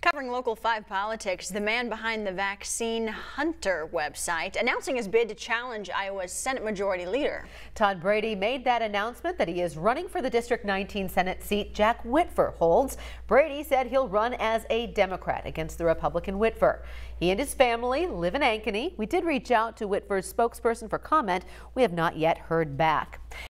Covering Local 5 politics, the man behind the Vaccine Hunter website announcing his bid to challenge Iowa's Senate Majority Leader. Todd Brady made that announcement that he is running for the District 19 Senate seat Jack Whitver holds. Brady said he'll run as a Democrat against the Republican Whitver. He and his family live in Ankeny. We did reach out to Whitver's spokesperson for comment. We have not yet heard back.